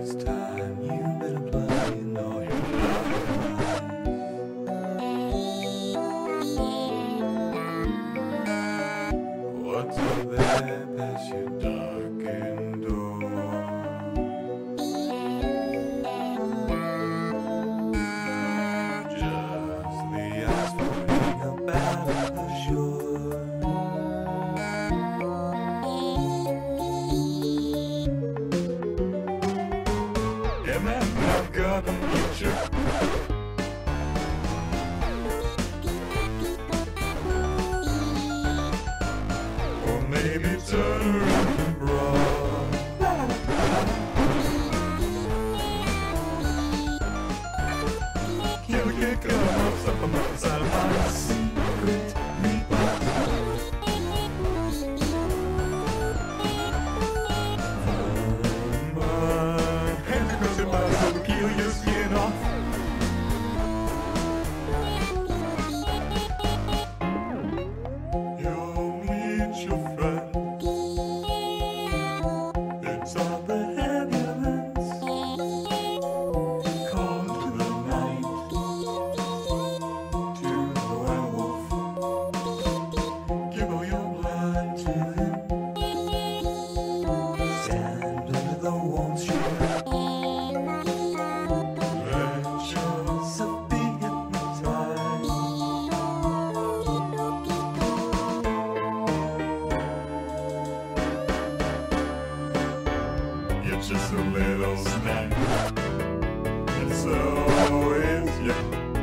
It's time you better play, no, you're not mine. What's up there past your darkened door? Just the ice floating about the shore. Yeah, man, I've got a picture. Or maybe turn around and brawl. Can we kick off something outside of my secret meatball? My hands are crossing by, so we peel your skin off. You'll meet your friend. It's all the ambulance. Call to the night, to the werewolf. Give all your blood to him. Stand under the warm shade. Let yourself be hypnotized. You're just a little snack, and so is you.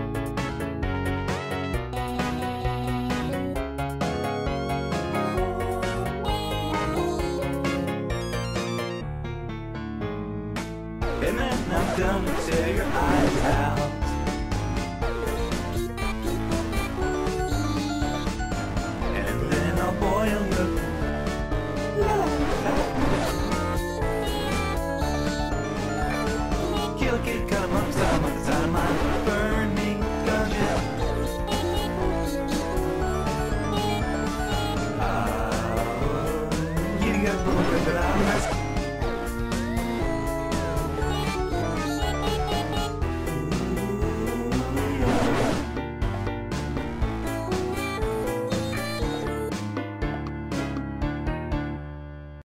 Hey man, I'm gonna tear your eyes out. And then I'll boil them. Kill a kid, cut him up.